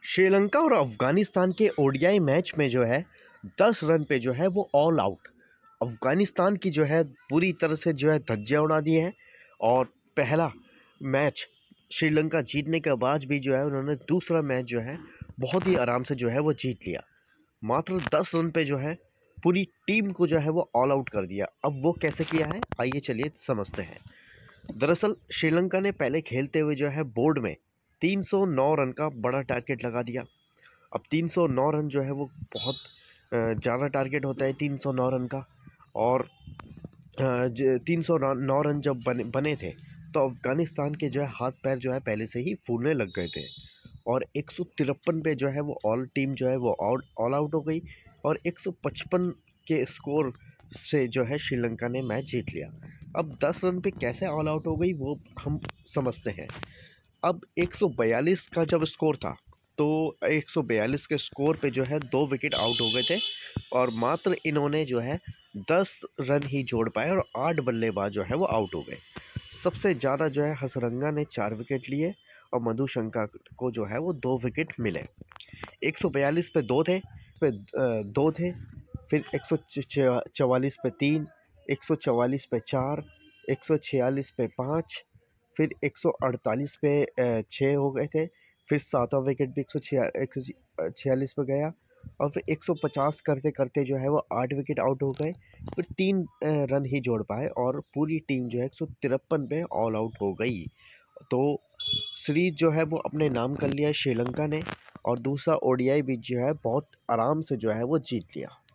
श्रीलंका और अफ़गानिस्तान के ODI match में जो है 10 रन पे जो है वो ऑल आउट। अफ़गानिस्तान की जो है पूरी तरह से जो है धज्जियां उड़ा दी हैं और पहला मैच श्रीलंका जीतने के बाद भी जो है उन्होंने दूसरा मैच जो है बहुत ही आराम से जो है वो जीत लिया। मात्र 10 रन पे जो है पूरी टीम को जो है वो ऑल आउट कर दिया। अब वो कैसे किया है आइए चलिए समझते हैं। दरअसल श्रीलंका ने पहले खेलते हुए जो है बोर्ड में 309 रन का बड़ा टारगेट लगा दिया। अब 309 रन जो है वो बहुत ज़्यादा टारगेट होता है 309 रन का। और 309 रन जब बने थे तो अफ़गानिस्तान के जो है हाथ पैर जो है पहले से ही फूलने लग गए थे और 153 पे जो है वो ऑल टीम जो है वो ऑल आउट हो गई और 155 के स्कोर से जो है श्रीलंका ने मैच जीत लिया। अब 10 रन पे कैसे ऑल आउट हो गई वो हम समझते हैं। अब 142 का जब स्कोर था तो 142 के स्कोर पे जो है 2 विकेट आउट हो गए थे और मात्र इन्होंने जो है 10 रन ही जोड़ पाए और 8 बल्लेबाज जो है वो आउट हो गए। सबसे ज़्यादा जो है हसरंगा ने 4 विकेट लिए और मधुशंका को जो है वो 2 विकेट मिले। 142 पे 2 थे, फिर 144 पे 3, 144 पे 4, 146 पे 5, फिर 148 पे 6 हो गए थे। फिर 7वां विकेट भी 146 पे गया और फिर 150 करते करते जो है वो 8 विकेट आउट हो गए। फिर 3 रन ही जोड़ पाए और पूरी टीम जो है 153 पे ऑल आउट हो गई। तो सीरीज जो है वो अपने नाम कर लिया श्रीलंका ने और दूसरा ओडीआई भी जो है बहुत आराम से जो है वो जीत लिया।